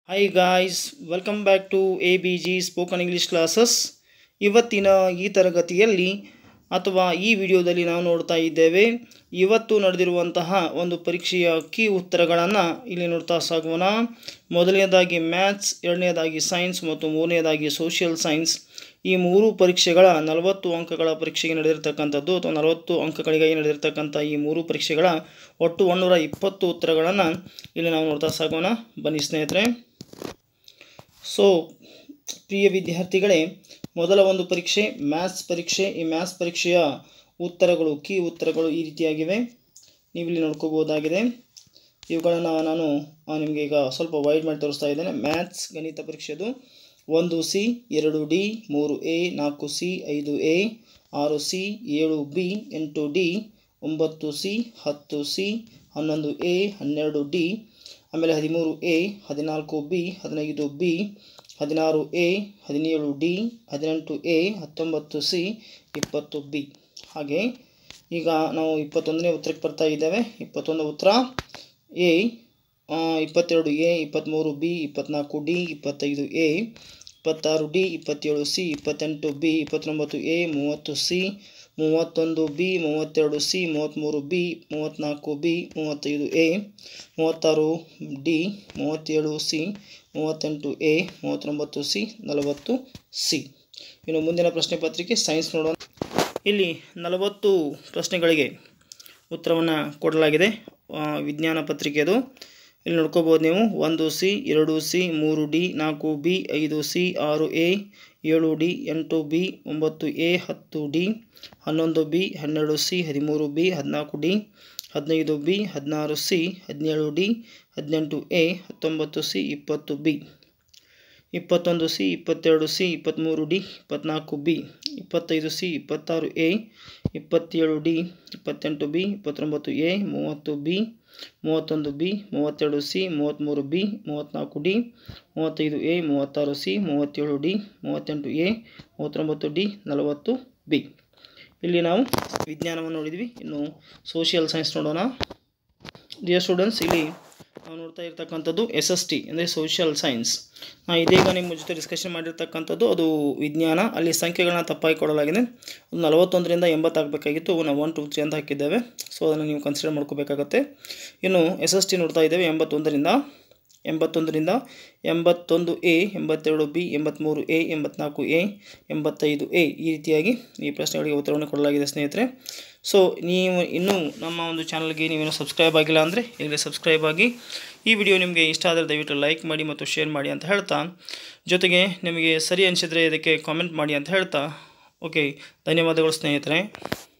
Hi guys, welcome back to ABG Spoken English Classes. ಇವತ್ತಿನ ಈ ತರಗತಿಯಲ್ಲಿ ಅಥವಾ ಈ ವಿಡಿಯೋದಲ್ಲಿ ನಾವು ನೋಡ್ತಾ ಇದ್ದೇವೆ ಇವತ್ತು ನಡೆದಿರುವಂತಹ ಒಂದು ಪರೀಕ್ಷೆಯ ಕೀ ಉತ್ತರಗಳನ್ನು ಇಲ್ಲಿ ನೋಡ್ತಾ ಸಾಗೋಣ. ಮೊದಲನೇದಾಗಿ ಮ್ಯಾಥ್ಸ್, ಎರಡನೇದಾಗಿ ಸೈನ್ಸ್ ಮತ್ತು ಮೂರನೇದಾಗಿ ಸೋಷಿಯಲ್ ಸೈನ್ಸ್. ಈ ಮೂರು ಪರೀಕ್ಷೆಗಳ 40 ಅಂಕಗಳ ಪರೀಕ್ಷೆಗೆ ನಡೆದಿರತಕ್ಕಂಥದ್ದು ಅಥವಾ 40 ಅಂಕಗಳಿಗಾಗಿ ನಡೆದಿರತಕ್ಕಂಥ ಈ ಮೂರು ಪರೀಕ್ಷೆಗಳ ಒಟ್ಟು 120 ಉತ್ತರಗಳನ್ನು ಇಲ್ಲಿ ನಾವು ನೋಡ್ತಾ ಸಾಗೋಣ. ಬನ್ನಿ ಸ್ನೇಹಿತರೆ. ಸೊ ಪ್ರಿಯ ವಿದ್ಯಾರ್ಥಿಗಳೇ, ಮೊದಲ ಒಂದು ಪರೀಕ್ಷೆ ಮ್ಯಾಥ್ಸ್ ಪರೀಕ್ಷೆ. ಈ ಮ್ಯಾಥ್ಸ್ ಪರೀಕ್ಷೆಯ ಉತ್ತರಗಳು, ಕೀ ಉತ್ತರಗಳು ಈ ರೀತಿಯಾಗಿವೆ, ನೀವಿಲ್ಲಿ ನೋಡ್ಕೋಬಹುದಾಗಿದೆ. ಇವುಗಳನ್ನು ನಾನು ನಿಮಗೆ ಈಗ ಸ್ವಲ್ಪ ವೈಡ್ ಮಾಡಿ ತೋರಿಸ್ತಾ ಇದ್ದೇನೆ. ಮ್ಯಾಥ್ಸ್ ಗಣಿತ ಪರೀಕ್ಷೆದು 1C 2D 3A 4C 5A 6C 7B 8D 9C 10C 11A 12D ಆಮೇಲೆ 13A 14B 15B 16A 17D 18A 19C 20B. ಹಾಗೆ ಈಗ ನಾವು 21ನೇ ಉತ್ತರಕ್ಕೆ ಬರ್ತಾ ಇದ್ದೇವೆ. 21 ಉತ್ತರ A 22A 23B 24D 25A 26D 27C 28B 29A 30C 31B 32C 33B 34B 35A 36D 37C 38A 39C 40C. ಇನ್ನು ಮುಂದಿನ ಪ್ರಶ್ನೆ ಪತ್ರಿಕೆ ಸೈನ್ಸ್ ನೋಡೋಣ. ಇಲ್ಲಿ 40 ಪ್ರಶ್ನೆಗಳಿಗೆ ಉತ್ತರವನ್ನು ಕೊಡಲಾಗಿದೆ. ವಿಜ್ಞಾನ ಪತ್ರಿಕೆದು ಇಲ್ಲಿ ನೋಡ್ಕೋಬೋದು ನೀವು. 1C 2C 3D 4B 5C 6A 7D 8B 9A 10D 11B 12C 13B 14D 15B 16C 17D 18A 19C 20B 21C 22C 23D 24B 25C 26A 27D 28B 29A 30B 31B 32C 33B 34D 35A 36C 37D 38A 39D 40B. ಇಲ್ಲಿ ನಾವು ವಿಜ್ಞಾನವನ್ನು ನೋಡಿದ್ವಿ. ಇನ್ನು social science ನೋಡೋಣ. Dear students, ಇಲ್ಲಿ ನಾವು ನೋಡ್ತಾ ಇರ್ತಕ್ಕಂಥದ್ದು SST ಅಂದರೆ ಸೋಷಿಯಲ್ ಸೈನ್ಸ್. ಇದೀಗ ನಿಮ್ಮ ಜೊತೆ ಡಿಸ್ಕಷನ್ ಮಾಡಿರ್ತಕ್ಕಂಥದ್ದು ಅದು ವಿಜ್ಞಾನ. ಅಲ್ಲಿ ಸಂಖ್ಯೆಗಳನ್ನ ತಪ್ಪಾಗಿ ಕೊಡಲಾಗಿದೆ. 41ರಿಂದ 80 ಆಗಬೇಕಾಗಿತ್ತು, ನಾವು 1 2 3 ಅಂತ ಹಾಕಿದ್ದೇವೆ. ಸೊ ಅದನ್ನು ನೀವು ಕನ್ಸಿಡರ್ ಮಾಡ್ಕೋಬೇಕಾಗತ್ತೆ. ಇನ್ನು SST ನೋಡ್ತಾ ಇದ್ದೇವೆ. 81ರಿಂದ 81A 82B 83A 84A 85A ಈ ರೀತಿಯಾಗಿ ಈ ಪ್ರಶ್ನೆಗಳಿಗೆ ಉತ್ತರವನ್ನು ಕೊಡಲಾಗಿದೆ ಸ್ನೇಹಿತರೆ. ಸೊ ನೀವು ಇನ್ನೂ ನಮ್ಮ ಒಂದು ಚಾನಲ್ಗೆ ನೀವೇನು ಸಬ್ಸ್ಕ್ರೈಬ್ ಆಗಿಲ್ಲ ಅಂದರೆ ಈಗಲೇ ಸಬ್ಸ್ಕ್ರೈಬ್ ಆಗಿ. ಈ ವಿಡಿಯೋ ನಿಮಗೆ ಇಷ್ಟ ಆದರೆ ದಯವಿಟ್ಟು ಲೈಕ್ ಮಾಡಿ ಮತ್ತು ಶೇರ್ ಮಾಡಿ ಅಂತ ಹೇಳ್ತಾ, ಜೊತೆಗೆ ನಿಮಗೆ ಸರಿ ಅನಿಸಿದರೆ ಇದಕ್ಕೆ ಕಾಮೆಂಟ್ ಮಾಡಿ ಅಂತ ಹೇಳ್ತಾ, ಓಕೆ, ಧನ್ಯವಾದಗಳು ಸ್ನೇಹಿತರೆ.